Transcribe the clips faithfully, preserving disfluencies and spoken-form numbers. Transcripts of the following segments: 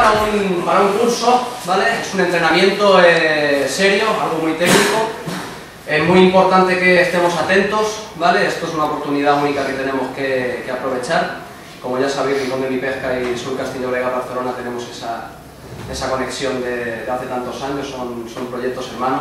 para un, para un curso, ¿vale? Es un entrenamiento eh, serio, algo muy técnico. Es muy importante que estemos atentos, ¿vale? Esto es una oportunidad única que tenemos que, que aprovechar. Como ya sabéis, Rincón de mi Pesca y Sur Castillo Brega Barcelona tenemos esa, esa conexión de, de hace tantos años, son, son proyectos hermanos.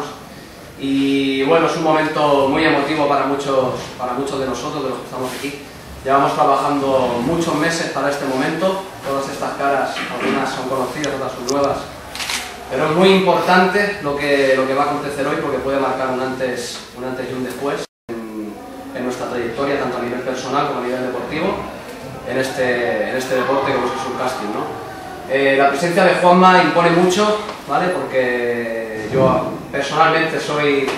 Y bueno, es un momento muy emotivo para muchos, para muchos de nosotros, de los que estamos aquí. Llevamos trabajando muchos meses para este momento, todas estas caras, algunas son conocidas, otras son nuevas, pero es muy importante lo que, lo que va a acontecer hoy porque puede marcar un antes, un antes y un después en, en nuestra trayectoria, tanto a nivel personal como a nivel deportivo, en este, en este deporte como es el surcasting, ¿no? Eh, la presencia de Juanma impone mucho, ¿vale? Porque yo personalmente soy,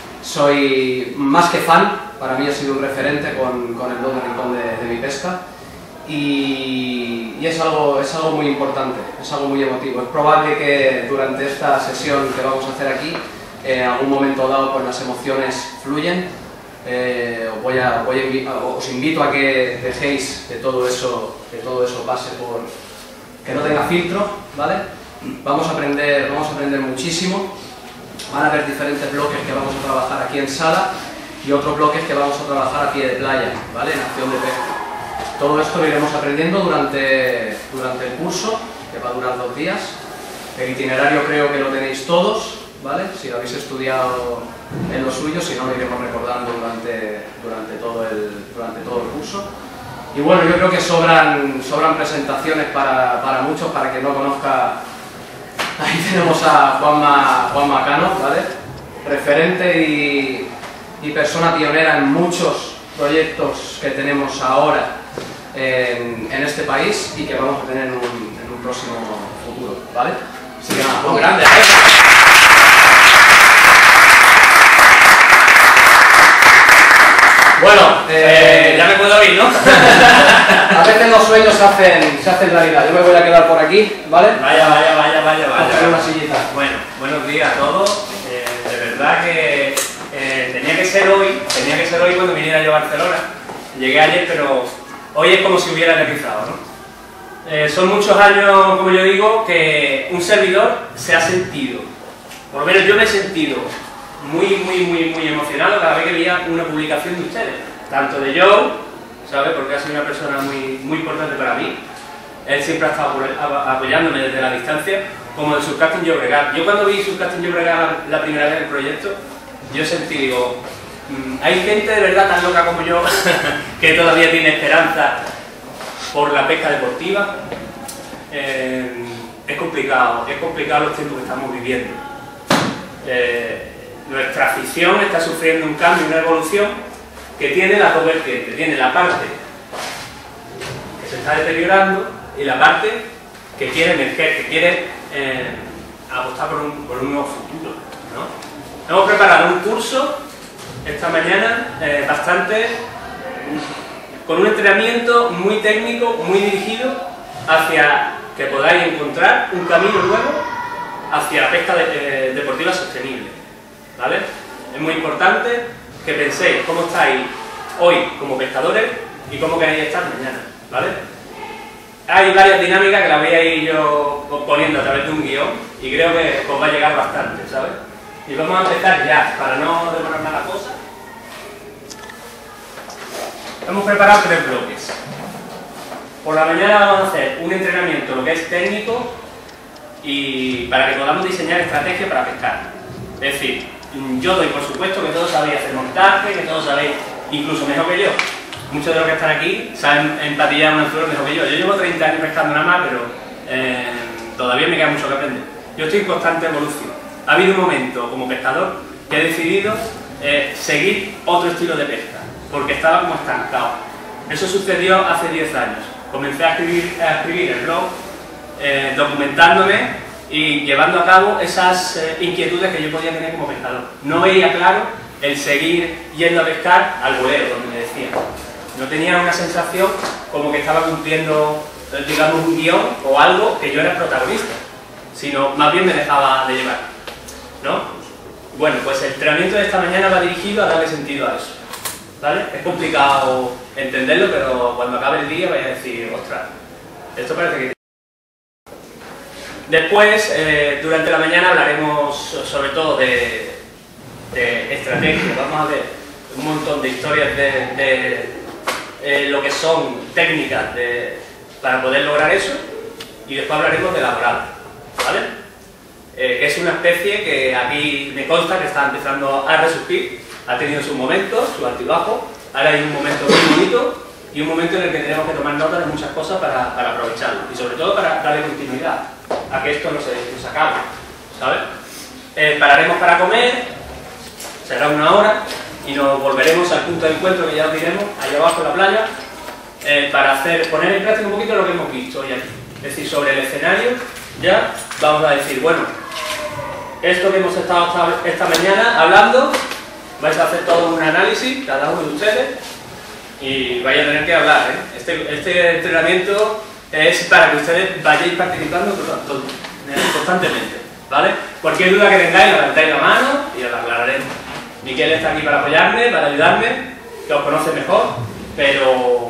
soy más que fan. Para mí ha sido un referente con, con el blog de Rincón de, de mi Pesca y, y es, algo, es algo muy importante, es algo muy emotivo. Es probable que durante esta sesión que vamos a hacer aquí, eh, en algún momento dado, pues las emociones fluyen. Eh, os, voy a, voy a, os invito a que dejéis que todo eso, que todo eso pase por... que no tenga filtro, ¿vale? Vamos a aprender, vamos a aprender muchísimo. Van a haber diferentes bloques que vamos a trabajar aquí en sala y otros bloques que vamos a trabajar a pie de playa, ¿vale? En acción de pesca. Todo esto lo iremos aprendiendo durante, durante el curso, que va a durar dos días. El itinerario creo que lo tenéis todos, ¿vale? Si lo habéis estudiado en lo suyo, si no lo iremos recordando durante, durante, todo, el, durante todo el curso. Y bueno, yo creo que sobran, sobran presentaciones para, para muchos, para que no conozca. Ahí tenemos a Juanma, Juanma Cano, ¿vale? Referente y, y persona pionera en muchos proyectos que tenemos ahora en, en este país y que vamos a tener en un, en un próximo futuro, ¿vale? Así que nada, muy grande, ¿eh? Bueno, eh, eh, ya me puedo ir, ¿no? A veces los sueños se hacen, se hacen realidad. Yo me voy a quedar por aquí, ¿vale? Vaya, vaya, vaya, vaya, vaya. Coger una sillita. Bueno, buenos días a todos. Eh, de verdad que eh, tenía que ser hoy, tenía que ser hoy cuando viniera yo a Barcelona. Llegué ayer, pero hoy es como si hubiera aterrizado, ¿no? Eh, son muchos años, como yo digo, que un servidor se ha sentido, por lo menos yo me he sentido muy, muy, muy, muy emocionado cada vez que veía una publicación de ustedes, tanto de Joe, ¿sabes? Porque ha sido una persona muy, muy importante para mí. Él siempre ha estado apoyándome desde la distancia, como de Surcasting Llobregat. Yo cuando vi Surcasting Llobregat la primera vez en el proyecto, yo sentí, digo, hay gente de verdad tan loca como yo que todavía tiene esperanza por la pesca deportiva. Eh, es complicado, es complicado los tiempos que estamos viviendo. Eh, nuestra afición está sufriendo un cambio, una evolución que tiene las dos vertientes. Tiene la parte que se está deteriorando y la parte que quiere emerger, que quiere eh, apostar por un, por un nuevo futuro, ¿no? Hemos preparado un curso esta mañana eh, bastante con un entrenamiento muy técnico, muy dirigido hacia que podáis encontrar un camino nuevo hacia la pesca de, eh, deportiva sostenible, ¿vale? Es muy importante que penséis cómo estáis hoy como pescadores y cómo queréis estar mañana, ¿vale? Hay varias dinámicas que las voy a ir yo poniendo a través de un guión y creo que os va a llegar bastante, ¿sabes? Y vamos a empezar ya, para no demorar más la cosa. Hemos preparado tres bloques. Por la mañana vamos a hacer un entrenamiento, lo que es técnico, y para que podamos diseñar estrategias para pescar. Es decir, yo doy por supuesto que todos sabéis hacer montaje, que todos sabéis incluso mejor que yo. Muchos de los que están aquí saben empatillar una flor mejor que yo. Yo llevo treinta años pescando nada más, pero eh, todavía me queda mucho que aprender. Yo estoy en constante evolución. Ha habido un momento como pescador que he decidido eh, seguir otro estilo de pesca, porque estaba como estancado. Eso sucedió hace diez años. Comencé a escribir, a escribir el blog, eh, documentándome y llevando a cabo esas eh, inquietudes que yo podía tener como pescador. No veía claro el seguir yendo a pescar al bolero, donde me decían. No tenía una sensación como que estaba cumpliendo, digamos, un guión o algo que yo era el protagonista, sino más bien me dejaba de llevar, ¿no? Bueno, pues el entrenamiento de esta mañana va dirigido a darle sentido a eso, ¿vale? Es complicado entenderlo, pero cuando acabe el día vais a decir, ostras, esto parece que... Después, eh, durante la mañana hablaremos sobre todo de, de estrategia. Vamos a ver un montón de historias de, de eh, lo que son técnicas de, para poder lograr eso, y después hablaremos de laboral, ¿vale? Eh, que es una especie que aquí me consta que está empezando a resurgir, ha tenido sus momentos, sus altibajos, ahora hay un momento muy bonito y un momento en el que tenemos que tomar nota de muchas cosas para, para aprovecharlo, y sobre todo para darle continuidad a que esto no se, no se acabe, ¿sabes? Eh, pararemos para comer, será una hora, y nos volveremos al punto de encuentro que ya os diremos, allá abajo en la playa, eh, para hacer, poner en práctica un poquito lo que hemos visto hoy aquí. Es decir, sobre el escenario, ya vamos a decir, bueno, esto que hemos estado esta, esta mañana hablando, vais a hacer todo un análisis, cada uno de ustedes, y vais a tener que hablar, ¿eh? Este, este entrenamiento es para que ustedes vayáis participando constantemente, ¿vale? Cualquier duda que tengáis, levantáis la mano y os la aclararemos. Miquel está aquí para apoyarme, para ayudarme, que os conoce mejor, pero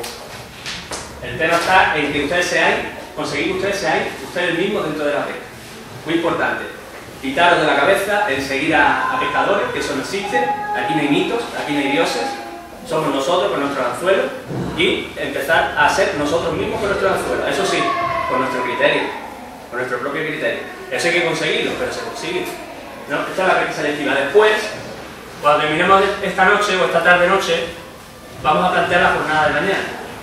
el tema está en que ustedes seáis, conseguir que ustedes seáis ustedes mismos dentro de la pesca. Muy importante. Quitaros de la cabeza el seguir a, a pescadores, que eso no existe, aquí no hay mitos, aquí no hay dioses, somos nosotros con nuestros anzuelos, y empezar a ser nosotros mismos con nuestros anzuelos, eso sí, con nuestro criterio, con nuestro propio criterio. Eso hay que conseguirlo, pero se consigue, ¿no? Esta es la pesca selectiva. Después, cuando terminemos esta noche o esta tarde-noche, vamos a plantear la jornada de mañana,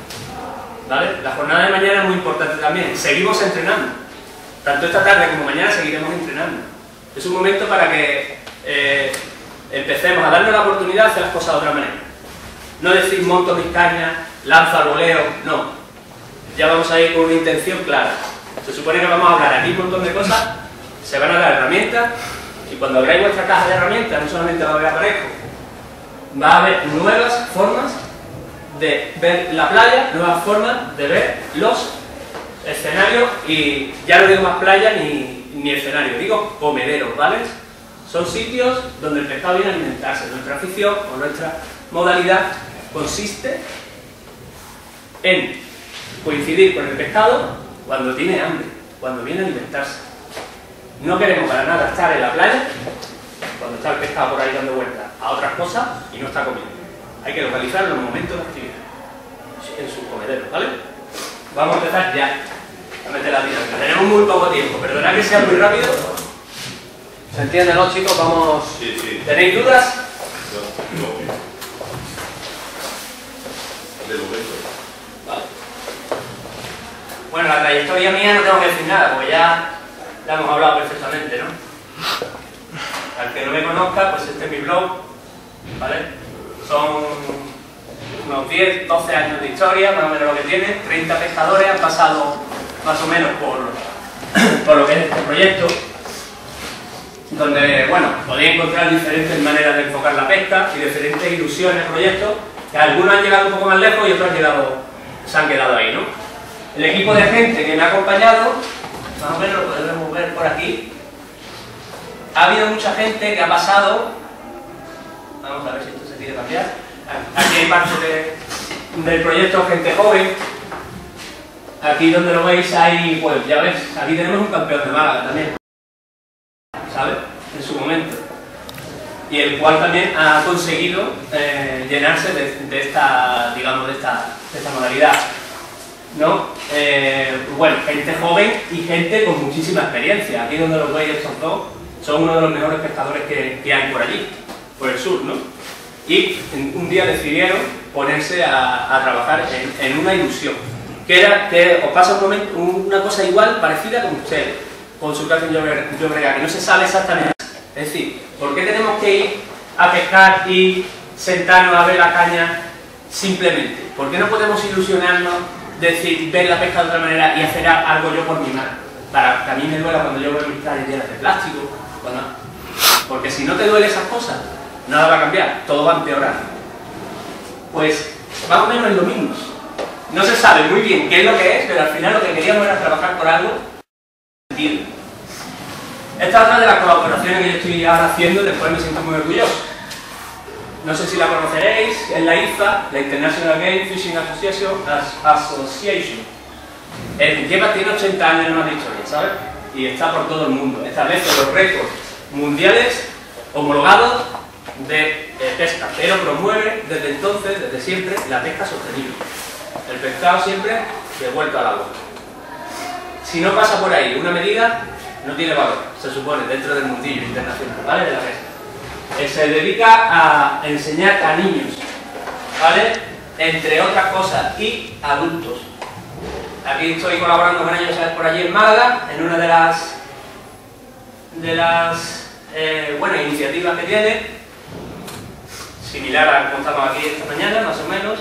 ¿vale? La jornada de mañana es muy importante también. Seguimos entrenando, tanto esta tarde como mañana seguiremos entrenando. Es un momento para que eh, empecemos a darnos la oportunidad de hacer las cosas de otra manera. No decir monto mis cañas, lanzo al voleo, no. Ya vamos a ir con una intención clara. Se supone que vamos a hablar aquí un montón de cosas, se van a dar herramientas, y cuando abráis vuestra caja de herramientas, no solamente va a haber aparejos, va a haber nuevas formas de ver la playa, nuevas formas de ver los escenarios, y ya no digo más playa ni, ni escenario, digo comederos, ¿vale? Son sitios donde el pescado viene a alimentarse. Nuestra afición o nuestra modalidad consiste en coincidir con el pescado cuando tiene hambre, cuando viene a alimentarse. No queremos para nada estar en la playa cuando está el pescado por ahí dando vueltas a otras cosas y no está comiendo. Hay que localizar los momentos de actividad en sus comederos, ¿vale? Vamos a empezar ya a meter la dinámica. Tenemos muy poco tiempo, perdonad que sea muy rápido. ¿Se entiende, no, chicos? Vamos... Sí, sí. ¿Tenéis dudas? No, no. De momento. Vale. Bueno, la trayectoria mía no tengo que decir nada, porque ya la hemos hablado perfectamente, ¿no? Al que no me conozca, pues este es mi blog, ¿vale? Son unos diez, doce años de historia, más o menos lo que tiene. treinta pescadores han pasado más o menos por, por lo que es este proyecto, donde, bueno, podéis encontrar diferentes maneras de enfocar la pesca y diferentes ilusiones, proyectos, que algunos han llegado un poco más lejos y otros han llegado, se han quedado ahí, ¿no? El equipo de gente que me ha acompañado, más o menos lo podemos ver por aquí. Ha habido mucha gente que ha pasado, vamos a ver si esto se quiere cambiar, aquí hay parte de, del proyecto Gente Joven. Aquí donde lo veis hay, pues ya ves, aquí tenemos un campeón de Málaga también, ¿sabes? En su momento. Y el cual también ha conseguido eh, llenarse de, de esta, digamos, de esta, de esta modalidad, ¿no? Eh, bueno, gente joven y gente con muchísima experiencia. Aquí donde los veis estos dos son uno de los mejores pescadores que, que hay por allí, por el sur, ¿no? Y un día decidieron ponerse a, a trabajar en, en una ilusión, que era que os pasa un momento, una cosa igual, parecida con ustedes, con su caso en Llobregat, que no se sabe exactamente. Es decir, ¿por qué tenemos que ir a pescar y sentarnos a ver la caña simplemente? ¿Por qué no podemos ilusionarnos, decir, ver la pesca de otra manera y hacer algo yo por mi mano? Para que a mí me duela cuando yo veo mis playas llenas de plástico, cuando... porque si no te duele esas cosas, nada va a cambiar, todo va a empeorar. Pues más o menos es lo mismo. No se sabe muy bien qué es lo que es, pero al final lo que queríamos era trabajar por algo sentido. Esta es otra de las colaboraciones que yo estoy ahora haciendo, del cual me siento muy orgulloso. No sé si la conoceréis, es la I F A, la International Game Fishing Association. As Association. El lleva, tiene ochenta años más de historia, ¿sabes? y está por todo el mundo. Establece los récords mundiales homologados de eh, pesca, pero promueve desde entonces, desde siempre, la pesca sostenible. El pescado siempre devuelto al agua. Si no pasa por ahí una medida, no tiene valor, se supone, dentro del mundillo internacional, ¿vale? De la pesca. Eh, se dedica a enseñar a niños, ¿vale? Entre otras cosas, y adultos. Aquí estoy colaborando con ellos, ¿sabes? Por allí en Málaga, en una de las de las eh, bueno, iniciativas que tiene, similar a como estamos aquí esta mañana, más o menos.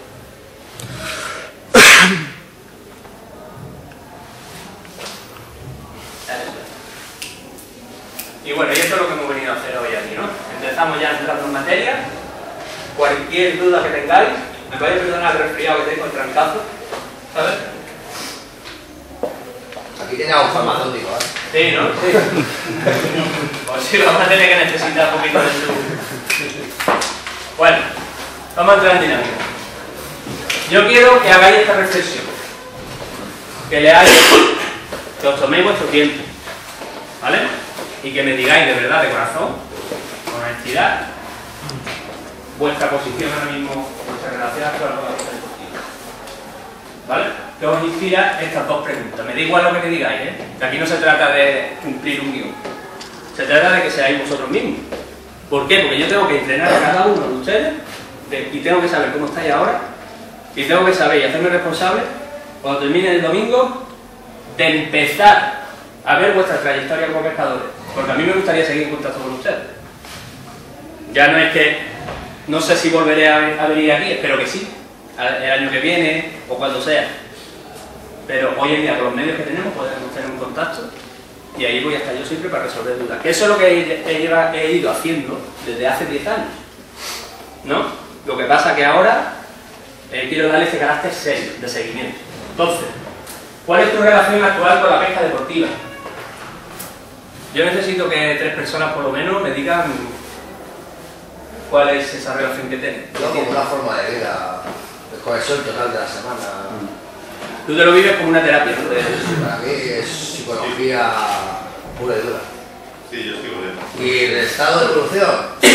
Y bueno, y esto es lo que hemos venido a hacer hoy aquí, ¿no? Empezamos ya entrando en materia. Cualquier duda que tengáis, me podéis perdonar el resfriado que tengo, el trancazo, ¿sabes? Aquí tiene algo farmacéutico, ¿eh? Sí, ¿no? Sí. Pues sí, vamos a tener que necesitar un poquito de su... Bueno, vamos a entrar en dinámica. Yo quiero que hagáis esta reflexión. Que leáis, que os toméis vuestro tiempo, ¿vale? Y que me digáis de verdad, de corazón, con honestidad, vuestra posición ahora mismo, vuestra relación actual con la cosa deportiva. ¿Vale? Que os inspira estas dos preguntas. Me da igual lo que me digáis, ¿eh? Que aquí no se trata de cumplir un guión. Se trata de que seáis vosotros mismos. ¿Por qué? Porque yo tengo que entrenar a cada uno de ustedes de, y tengo que saber cómo estáis ahora y tengo que saber y hacerme responsable cuando termine el domingo de empezar a ver vuestra trayectoria como pescadores. Porque a mí me gustaría seguir en contacto con ustedes. Ya no es que... No sé si volveré a, a venir aquí, espero que sí. El año que viene o cuando sea. Pero hoy en día con los medios que tenemos podemos tener un contacto y ahí voy a estar yo siempre para resolver dudas. Que eso es lo que he, he, he ido haciendo desde hace diez años, ¿no? Lo que pasa que ahora eh, quiero darle ese carácter serio, de seguimiento. Entonces, ¿cuál es tu relación actual con la pesca deportiva? Yo necesito que tres personas por lo menos me digan cuál es esa relación que tienen. Yo como una forma de vida, desconexión total de la semana. Tú te lo vives como una terapia, ¿no? Para mí es psicología pura y dura. Sí, yo estoy con él. Y el estado de evolución,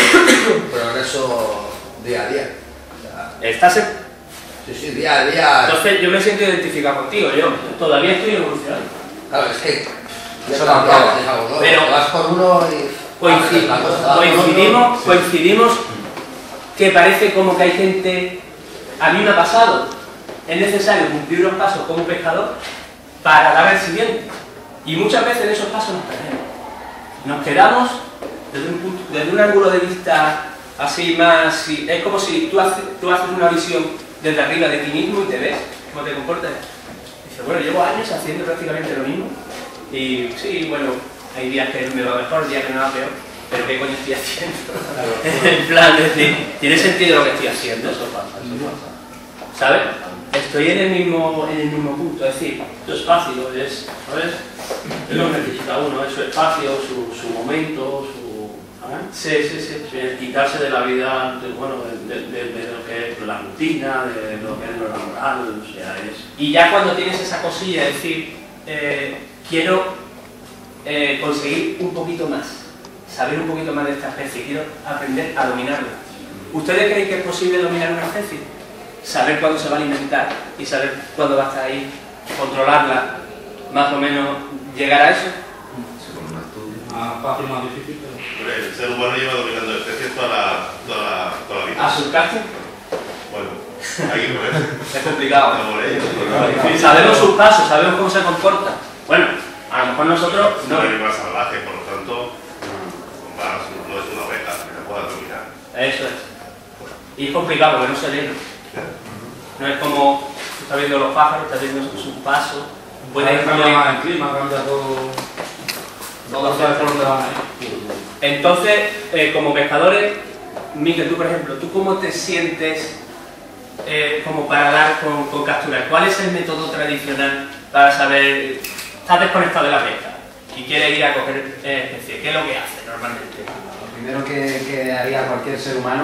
progreso día a día. O sea, Estás en... sí, sí, día a día. Entonces yo me siento identificado contigo, yo todavía estoy evolucionando. Claro, es que Eso tampoco. Pero- Te vas por uno y... Coincid- la cosa, te vas por coincidimos, otro. coincidimos que parece como que hay gente, a mí me ha pasado, es necesario cumplir unos pasos como pescador para dar el siguiente. Y muchas veces en esos pasos nos perdemos. Nos quedamos desde un, punto, desde un ángulo de vista así más... Si, es como si tú haces, tú haces una visión desde arriba de ti mismo y te ves cómo te comportas. Y dices, bueno, llevo años haciendo prácticamente lo mismo. Y sí, bueno, hay días que me va mejor, días que me va peor, pero ¿qué coño estoy haciendo? En plan, es decir, ¿tiene sentido lo que estoy haciendo? Eso pasa, eso pasa. ¿Sabes? Estoy en el mismo, en el mismo punto, es decir, su espacio es, ¿sabes? Es lo que necesita uno, es su espacio, su, su momento, su... ¿sabes? Sí, sí, sí, sí, es quitarse de la vida, de, bueno, de, de, de, de lo que es la rutina, de lo que es lo laboral, o sea, es... Y ya cuando tienes esa cosilla, es decir, eh, quiero eh, conseguir un poquito más, saber un poquito más de esta especie, quiero aprender a dominarla. ¿Ustedes creen que es posible dominar una especie? Saber cuándo se va a alimentar y saber cuándo va a estar ahí, controlarla, más o menos llegar a eso. Más fácil, más difícil, pero... Hombre, el ser humano lleva dominando especies toda la, toda la, toda la vida. ¿A su caso? Bueno, hay que correr. Es complicado. Vamos por ello. Sabemos sus pasos, sabemos cómo se comporta. Bueno, a lo mejor nosotros Es no. un animal salvaje, por lo tanto, va, no es una oveja que se pueda dominar. Eso es. Y es complicado porque no se lee. No es como, tú estás viendo los pájaros, estás viendo sus pasos. Puede cambia más el clima, cambia todo... Todo sabe por dónde van ahí. Entonces, eh, como pescadores, Miquel, tú por ejemplo, ¿tú cómo te sientes eh, como para dar con, con capturar? ¿Cuál es el método tradicional para saber, estás desconectado de la pesca y quieres ir a coger eh, especies? ¿Qué es lo que haces normalmente? Lo primero que, que haría cualquier ser humano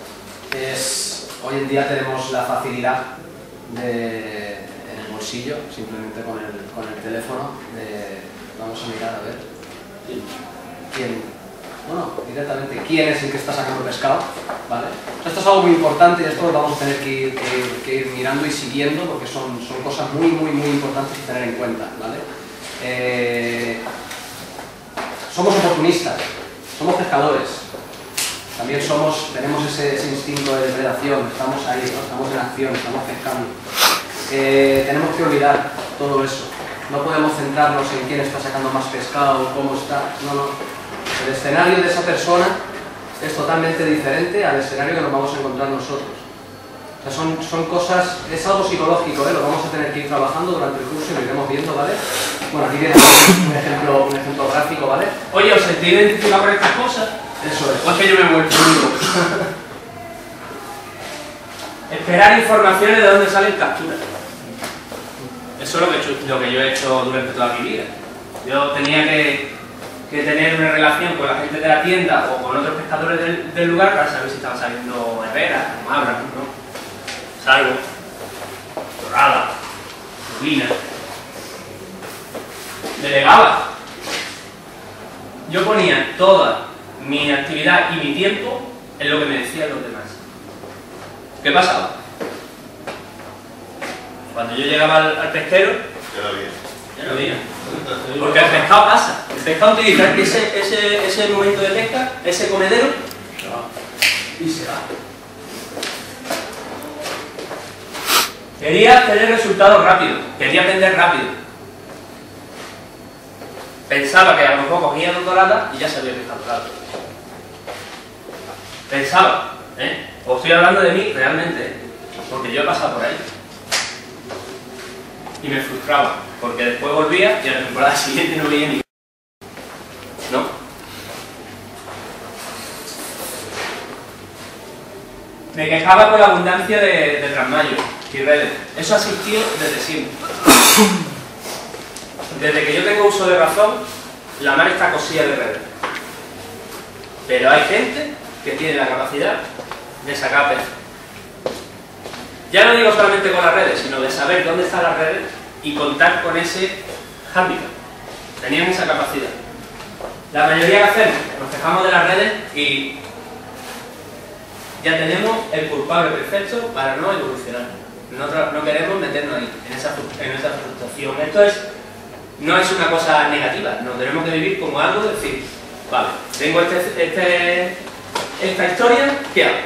es, hoy en día tenemos la facilidad de, en el bolsillo, simplemente con el, con el teléfono, de Vamos a mirar a ver. ¿Quién? Bueno, directamente, ¿quién es el que está sacando pescado? ¿Vale? Esto es algo muy importante y esto lo vamos a tener que ir, que ir, que ir mirando y siguiendo porque son, son cosas muy, muy, muy importantes a tener en cuenta, ¿vale? Eh, somos oportunistas, somos pescadores, también somos, tenemos ese, ese instinto de depredación, estamos ahí, ¿no? Estamos en acción, estamos pescando. Eh, tenemos que olvidar todo eso. No podemos centrarnos en quién está sacando más pescado, cómo está, no, no. El escenario de esa persona es totalmente diferente al escenario que nos vamos a encontrar nosotros. O sea, son, son cosas, es algo psicológico, ¿eh? Lo vamos a tener que ir trabajando durante el curso y lo iremos viendo, ¿vale? Bueno, aquí viene un ejemplo, un ejemplo gráfico, ¿vale? Oye, ¿os sentís identificados con estas cosas? Eso es. ¿O es que yo me he vuelto único? Esperar informaciones de dónde salen capturas. Eso es lo que, he hecho, lo que yo he hecho durante toda mi vida. Yo tenía que, que tener una relación con la gente de la tienda o con otros pescadores del, del lugar para saber si estaban saliendo herreras, mabras, ¿no? Salvo, dorada, lubina. Delegaba. Yo ponía toda mi actividad y mi tiempo en lo que me decían los demás. ¿Qué pasaba? Cuando yo llegaba al, al pesquero, Ya lo vi. ya no había. Porque el pescado pasa. El pescado utiliza ese, ese, ese momento de pesca, ese comedero, y se va. Quería tener resultados rápidos, quería aprender rápido. Pensaba que a lo mejor cogía dos doradas y ya sabía pescar dorado. Pensaba, ¿eh? Os estoy hablando de mí realmente, ¿eh? Porque yo he pasado por ahí. Y me frustraba, porque después volvía y a la temporada siguiente no veía ni... ¿No? Me quejaba con la abundancia de, de trasmayos y redes. Eso ha existido desde siempre. Desde que yo tengo uso de razón, la mar está cosida de redes. Pero hay gente que tiene la capacidad de sacar peces. Ya no digo solamente con las redes, sino de saber dónde están las redes y contar con ese hándicap. Tenían esa capacidad. La mayoría que hacemos, nos quejamos de las redes y ya tenemos el culpable perfecto para no evolucionar. Nosotros no queremos meternos ahí, en esa, en esa frustración. Esto es, no es una cosa negativa, nos tenemos que vivir como algo de decir, vale, tengo este, este, esta historia, ¿qué hago?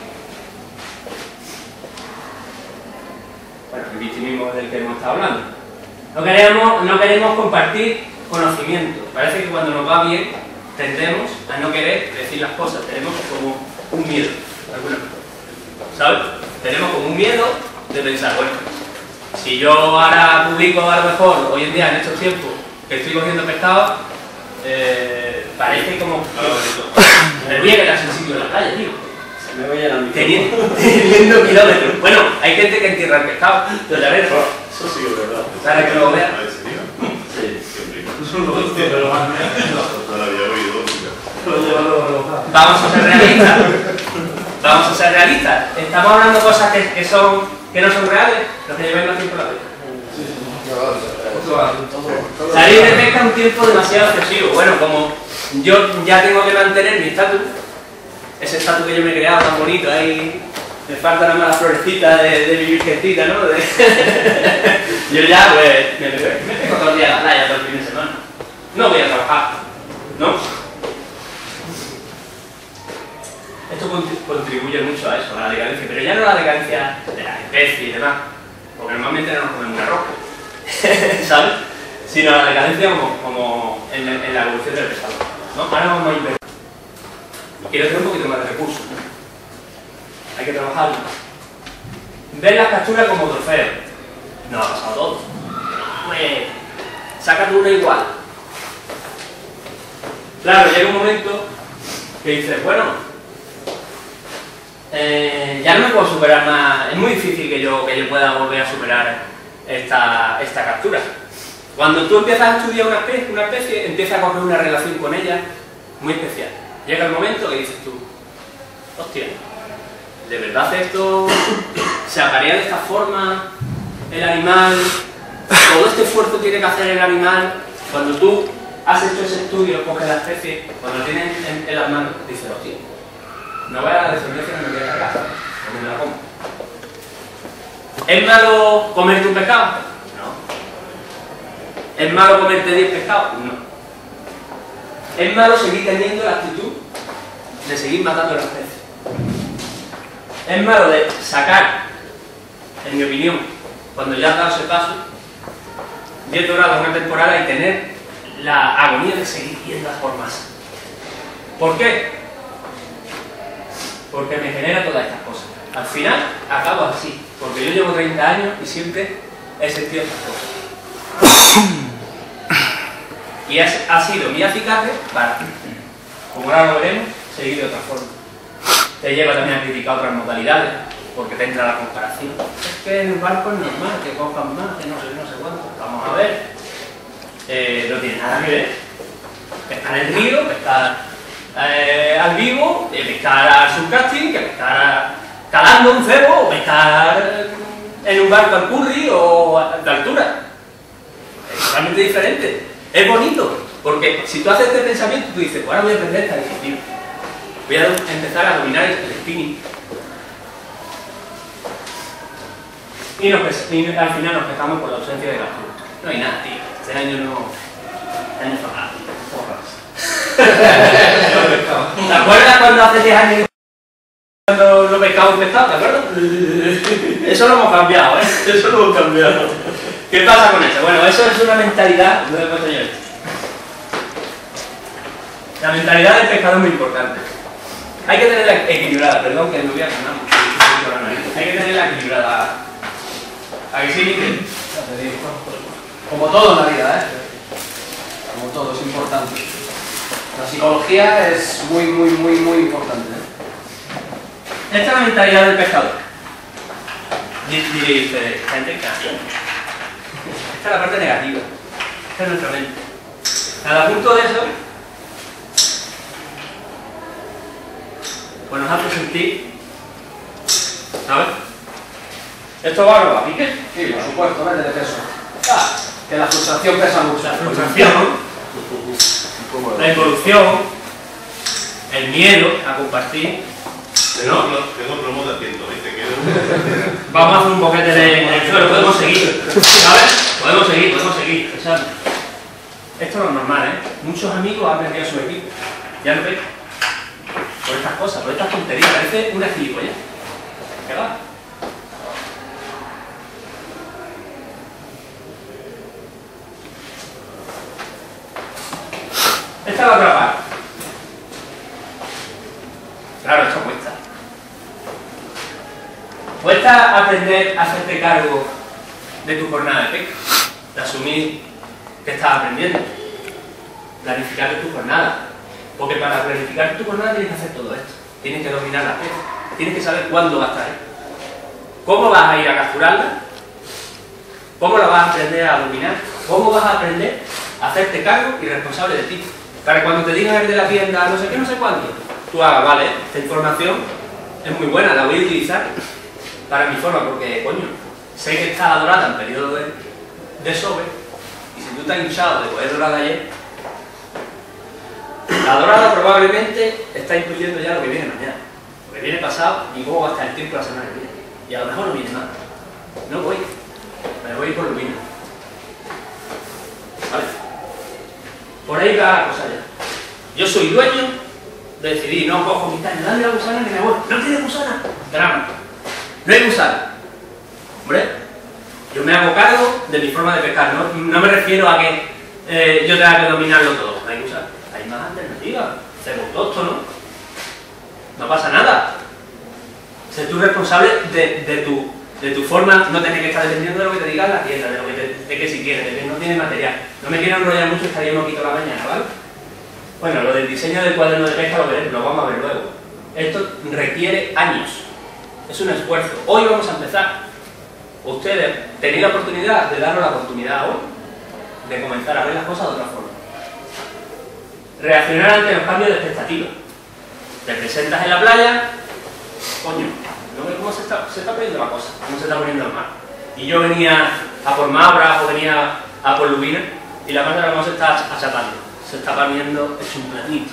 Bueno, el victimismo del que hemos estado hablando. No queremos, no queremos compartir conocimiento. Parece que cuando nos va bien tendemos a no querer decir las cosas. Tenemos como un miedo. ¿Sabes? Tenemos como un miedo de pensar, bueno, si yo ahora publico a lo mejor, hoy en día, en estos tiempos, que estoy cogiendo pescado, eh, parece como... Me voy a quedar sin sitio en la calle, tío. Me voy a la mitad. Teniendo, teniendo kilómetros. Bueno, hay gente que entierra el pescado. Lo de ver, Eso sí es verdad. para que lo vean. ¿En serio? Sí. Siempre. Pero más No lo había oído nunca. lo llevado a remojar. Vamos a ser realistas. Vamos a ser realistas. Estamos hablando de cosas que, que, son, que no son reales, los que lleváis más tiempo en la pesca. Salir de pesca es un tiempo demasiado excesivo. Bueno, como yo ya tengo que mantener mi estatus, ese estatus que yo me he creado tan bonito, ahí me falta nada más la florecita de, de mi virgencita, ¿no? De... yo ya, pues, me, me pego todo el día a la playa, todo el fin de semana. No voy a trabajar, ¿no? Esto contribuye mucho a eso, a la decadencia, pero ya no a la decadencia de las especies y demás, porque normalmente no nos comemos un arroz, ¿sabes? Sino a la decadencia como, como en, en la evolución del pescado, ¿no? Ahora vamos a invertir. Quiero tener un poquito más de recursos. Hay que trabajarlo. Ver las capturas como trofeo. No ha pasado todo. Pues, sácate una igual. Claro, llega un momento que dices, bueno, eh, ya no me puedo superar más. Es muy difícil que yo, que yo pueda volver a superar esta, esta captura. Cuando tú empiezas a estudiar una especie, una especie, empiezas a coger una relación con ella muy especial. Llega el momento que dices tú, hostia, ¿de verdad esto se aparea de esta forma el animal? ¿Todo este esfuerzo tiene que hacer el animal Cuando tú has hecho ese estudio, coges la especie, cuando lo tienes en, en las manos, dices, hostia, no voy a la descendencia, no me voy a la casa, no me la como. ¿Es malo comerte un pescado? No. ¿Es malo comerte diez pescados? No. ¿Es malo seguir teniendo la actitud de seguir matando a la especie? ¿Es malo de sacar, en mi opinión, cuando ya has dado ese paso, diez dorados en una temporada y tener la agonía de seguir yendo por más? ¿Por qué? Porque me genera todas estas cosas. Al final, acabo así, porque yo llevo treinta años y siempre he sentido estas cosas. Y ha, ha sido mi acicate para, como ahora lo veremos, seguir de otra forma. Te lleva también a criticar otras modalidades, porque te entra la comparación. Es que en el barco es normal, que cojan más, que no sé, no sé cuánto. Vamos a ver. Eh, no tiene nada que ver. Pescar en el río, pescar eh, al vivo, eh, pescar al subcasting, que pescar calando un cebo, o pescar en un barco al curry o de altura. Es totalmente diferente. Es bonito, porque si tú haces este pensamiento, tú dices, pues ahora voy a aprender esta disciplina. Voy a empezar a dominar el spinning. Y, nos, y al final nos quejamos por la ausencia de captura. No hay nada, tío. Este año no... Este año fue nada. ¿Te acuerdas cuando hace diez años cuando lo pescaba un pescado? ¿Te acuerdas? Eso lo hemos cambiado, ¿eh? Eso lo hemos cambiado. ¿Qué pasa con eso? Bueno, eso es una mentalidad... ¿Dónde he puesto yo esto? La mentalidad del pescador es muy importante. Hay que tenerla equilibrada, perdón que me voy a ganar mucho. Hay que tenerla equilibrada. ¿A que sí, Miquel? Como todo en la vida, ¿eh? Como todo, es importante. La psicología es muy, muy, muy, muy importante, ¿eh? Esta es la mentalidad del pescador. Diréis ustedes, gente que esta es la parte negativa. Esta es nuestra mente. Cada punto de eso, pues nos hace sentir, ¿sabes? ¿Esto va a robar, Miquel? Sí, por supuesto, vete de peso. Ah, que la frustración pesa mucho. La frustración, la involución, el miedo a compartir. Tengo, tengo promo de ciento veinte, quiero. Vamos a hacer un boquete de, de suelo, podemos seguir, ¿sabes? Podemos seguir, podemos seguir, ¿sabes? Esto no es normal, ¿eh? Muchos amigos han perdido su equipo, ya lo veis. Por estas cosas, por estas tonterías, parece una gilipollez. ¿Qué va? Esta es la otra parte. Claro, esto cuesta. Cuesta aprender a hacerte cargo de tu jornada de pesca, de asumir que estás aprendiendo, planificar tu jornada. Porque para planificar tu jornada tienes que hacer todo esto. Tienes que dominar la pesca. Tienes que saber cuándo va a estar ahí. ¿Cómo vas a ir a capturarla? ¿Cómo la vas a aprender a dominar? ¿Cómo vas a aprender a hacerte cargo y responsable de ti? Para cuando te digan el de la tienda, no sé qué, no sé cuánto, tú hagas, vale, esta información es muy buena, la voy a utilizar para mi forma, porque, coño, sé que está dorada en periodo de, de sobre, y si tú estás hinchado de coger dorada ayer, la dorada probablemente está incluyendo ya lo que viene mañana, lo que viene pasado y cómo va a estar el tiempo la semana que viene. Y a lo mejor no viene nada. No voy, me voy por lo mismo. ¿Vale? Por ahí va la cosa ya. Yo soy dueño de decidir, no cojo mi tallo, dale la gusana que me voy. No tiene gusana. Drama. No hay gusana. Hombre, yo me hago cargo de mi forma de pescar. No, no me refiero a que eh, yo tenga que dominarlo todo. No hay gusana. Hay más alternativas. Cebo tosto, ¿no? No pasa nada. Sé tú responsable de, de, tu, de tu forma, no tener que estar dependiendo de lo que te diga la tienda, de lo que te, de que si quieres, de que no tiene material. No me quiero enrollar mucho, estaría un poquito la mañana, ¿vale? Bueno, lo del diseño del cuaderno de pesca lo veremos, lo vamos a ver luego. Esto requiere años. Es un esfuerzo. Hoy vamos a empezar. Ustedes tenéis la oportunidad de darnos la oportunidad hoy de comenzar a ver las cosas de otra forma. Reaccionar ante los cambios de expectativa. Te presentas en la playa, coño, ¿no ves cómo se está, se está poniendo la cosa? ¿Cómo se está poniendo el mar? Y yo venía a por Mabras o venía a por Lubina y la masa a lo mejor se está achatando, se está poniendo hecho un planito.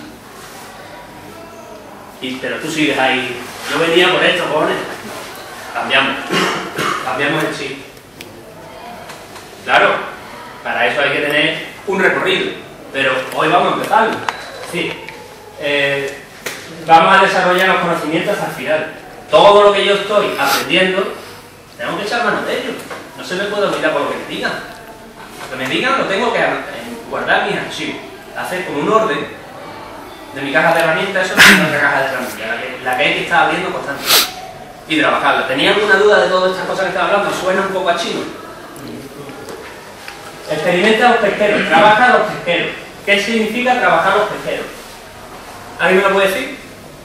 Y, pero tú sigues ahí, yo venía por esto, cojones. Cambiamos, cambiamos el chip. Claro, para eso hay que tener un recorrido, pero hoy vamos a empezarlo. Sí, eh, vamos a desarrollar los conocimientos hasta el final. Todo lo que yo estoy aprendiendo, tengo que echar mano de ello. No se me puede olvidar por lo que me digan. Lo que me digan lo tengo que guardar en mis archivos, hacer como un orden de mi caja de herramientas, eso es otra caja de herramientas, la que, la que hay que estar abriendo constantemente y trabajarla. ¿Tenían alguna duda de todas estas cosas que estaba hablando? ¿Suena un poco a chino? Experimenta a los pesqueros, trabaja a los pesqueros. ¿Qué significa trabajar a los pesqueros? ¿Alguien me lo puede decir?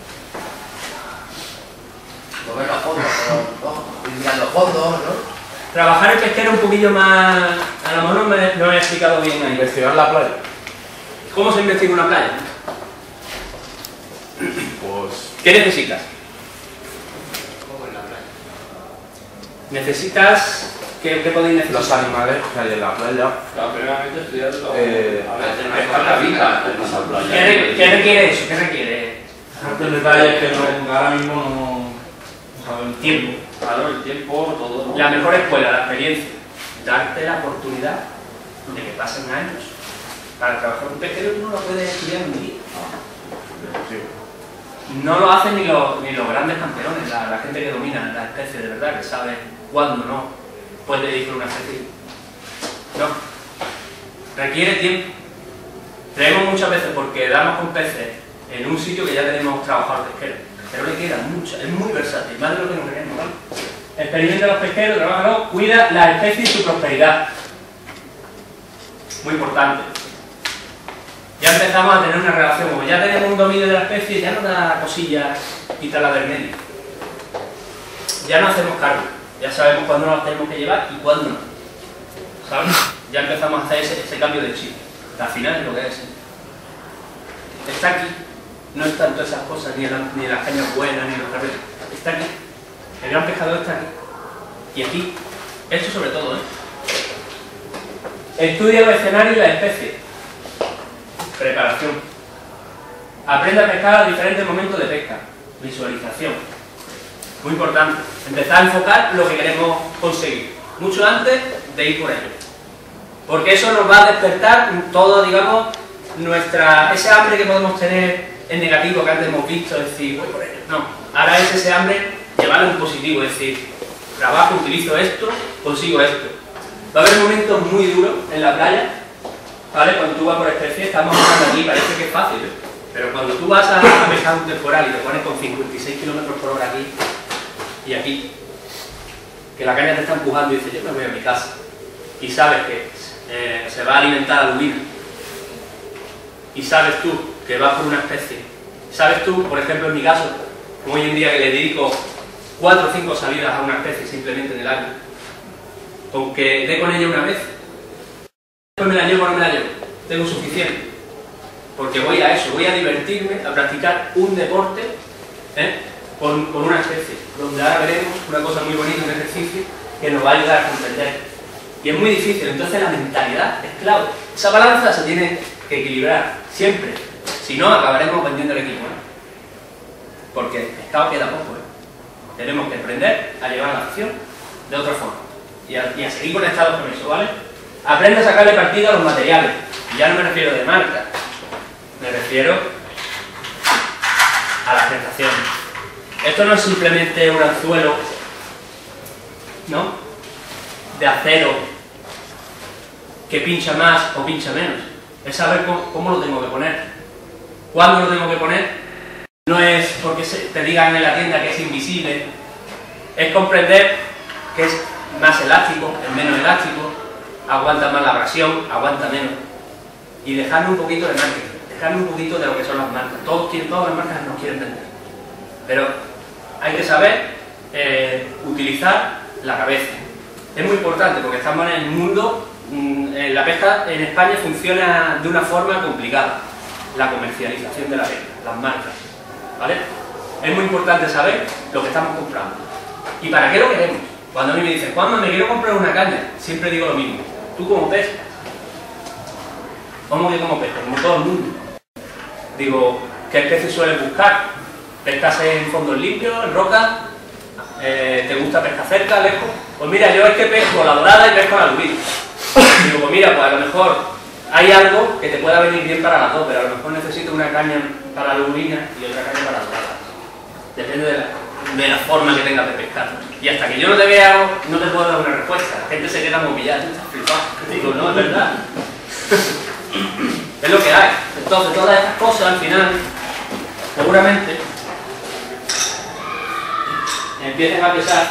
Mover los fondos, ¿no? Limpiar los fondos, ¿no? Trabajar el pesquero un poquillo más... A lo mejor no me, no me he explicado bien ahí. Investigar la playa. ¿Cómo se investiga una playa? Pues... ¿Qué necesitas? Necesitas... ¿Qué, qué podéis necesitar? los animales que hay en la playa. Claro, primeramente estudiarlo. Eh, A ver, pescar la vida en esa playa. ¿Qué, re- ¿Qué requiere eso? ¿Qué requiere? Otros detalles que no, ahora mismo no, no sabemos. Tiempo. Claro, el tiempo, todo. ¿no? La mejor escuela, la experiencia. Darte la oportunidad de que pasen años. Para trabajar un pesquero tú no lo puedes estudiar en un día. No lo hacen ni los, ni los grandes campeones, la, la gente que domina la especie de verdad, que sabe cuándo no puede dirigir una especie. No. Requiere tiempo. Traemos muchas veces porque damos con peces en un sitio que ya tenemos trabajado pesqueros. Pero le queda mucho, es muy versátil, más de lo que nos queremos, ¿vale? Experimenta a los pesqueros, trabájalo, cuida la especie y su prosperidad. Muy importante. Ya empezamos a tener una relación, como ya tenemos un dominio de la especie, ya no da cosillas quitarla del medio. Ya no hacemos cargo, ya sabemos cuándo nos tenemos que llevar y cuándo no. ¿Sabes? Ya empezamos a hacer ese, ese cambio de chip. Al final es lo que es. Está aquí. No es tanto esas cosas, ni, la, ni las cañas buenas, ni los carretes. Está aquí. El gran pescador está aquí. Y aquí. Esto sobre todo, ¿eh? Estudia los escenarios y las especies. Preparación. Aprende a pescar a diferentes momentos de pesca. Visualización. Muy importante. Empezar a enfocar lo que queremos conseguir. Mucho antes de ir por ello. Porque eso nos va a despertar todo, digamos, nuestra, ese hambre que podemos tener en negativo que antes hemos visto, es decir, voy por ello. No. Ahora es ese hambre llevarlo en positivo, es decir, trabajo, utilizo esto, consigo esto. Va a haber momentos muy duros en la playa, ¿vale? Cuando tú vas por especie, estamos hablando aquí, parece que es fácil, ¿eh? Pero cuando tú vas a, a pescar un temporal y te pones con cincuenta y seis kilómetros por hora aquí y aquí, que la caña te está empujando y dices, yo me voy a mi casa, y sabes que eh, se va a alimentar la lubina, y sabes tú que vas por una especie, sabes tú, por ejemplo en mi caso, como hoy en día que le dedico cuatro o cinco salidas a una especie simplemente en el año, con que dé con ella una vez, después me la llevo o no me la llevo, tengo suficiente, porque voy a eso, voy a divertirme, a practicar un deporte, ¿eh? con, con una especie, donde ahora veremos una cosa muy bonita, un ejercicio que nos va a ayudar a comprender. Y es muy difícil, entonces la mentalidad es clave. Esa balanza se tiene que equilibrar, siempre. Si no, acabaremos vendiendo el equipo, ¿no? Porque el pescado queda poco, ¿eh? Tenemos que aprender a llevar la acción de otra forma y a, y a seguir conectados con eso, ¿vale? Aprende a sacarle partido a los materiales. Y ya no me refiero de marca, me refiero a las prestaciones. Esto no es simplemente un anzuelo, ¿no?, de acero que pincha más o pincha menos. Es saber cómo, cómo lo tengo que poner, cuándo lo tengo que poner. No es porque se, te digan en la tienda que es invisible, es comprender que es más elástico, es menos elástico, aguanta más la abrasión, aguanta menos. Y dejarle un poquito de marketing, dejarle un poquito de lo que son las marcas. Todos, todas las marcas nos quieren vender. Pero hay que saber eh, utilizar la cabeza. Es muy importante porque estamos en el mundo, mmm, la pesca en España funciona de una forma complicada. La comercialización de la pesca, las marcas, ¿vale? Es muy importante saber lo que estamos comprando. ¿Y para qué lo queremos? Cuando a mí me dicen, ¿cuándo me quiero comprar una caña? Siempre digo lo mismo. ¿Tú cómo pescas? ¿Cómo que como pesca? Como todo el mundo. Digo, ¿qué especies sueles buscar? ¿Pescas en fondos limpios, en rocas? Eh, ¿Te gusta pescar cerca, lejos? Pues mira, yo es que pesco la dorada y pesco la lubina. Digo, pues mira, pues a lo mejor hay algo que te pueda venir bien para las dos, pero a lo mejor necesito una caña para la lubina y otra caña para la dorada. Depende de la, de la forma que tengas de pescar. Y hasta que yo no te vea, no te puedo dar una respuesta. La gente se queda muy pillada, tú estás flipado. Digo, no, es verdad. Es lo que hay. Entonces, todas estas cosas al final, seguramente, empiecen a pesar,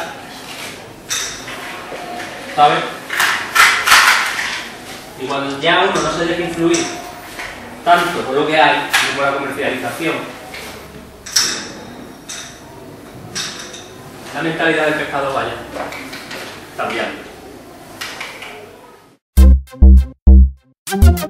¿sabes? Y cuando ya uno no se deje influir tanto por lo que hay y por la comercialización, la mentalidad del pescado vaya cambiando.